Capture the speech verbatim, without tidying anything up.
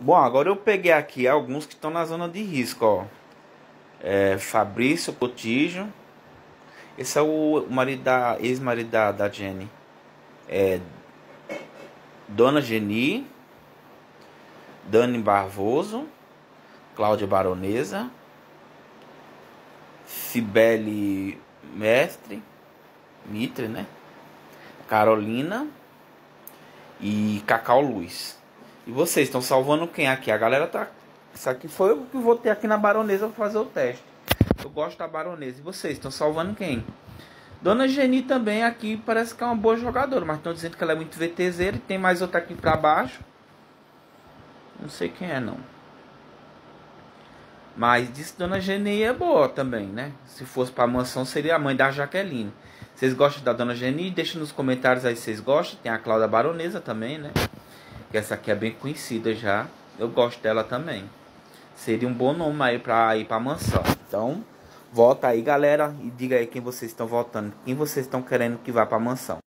Bom, agora eu peguei aqui alguns que estão na zona de risco, ó. É, Fabrício Cotijo. Esse é o marido da ex-marido da, da Jenny. É, Dona Geni, Dani Barroso, Cláudia Baronesa, Cibele Mestre, Mitre, né? Carolina e Cacau Luz. E vocês estão salvando quem aqui? A galera tá. Isso aqui foi o que eu vou ter aqui na Baronesa pra fazer o teste. Eu gosto da Baronesa. E vocês estão salvando quem? Dona Geni também aqui parece que é uma boa jogadora, mas estão dizendo que ela é muito VTZera. E tem mais outra aqui pra baixo. Não sei quem é não. Mas disse que Dona Geni é boa também, né? Se fosse pra mansão seria a mãe da Jaqueline. Vocês gostam da Dona Geni? Deixa nos comentários aí se vocês gostam. Tem a Cláudia Baronesa também, né? Que essa aqui é bem conhecida já. Eu gosto dela também. Seria um bom nome aí pra ir pra mansão. Então, vota aí, galera. E diga aí quem vocês estão votando. Quem vocês estão querendo que vá pra mansão.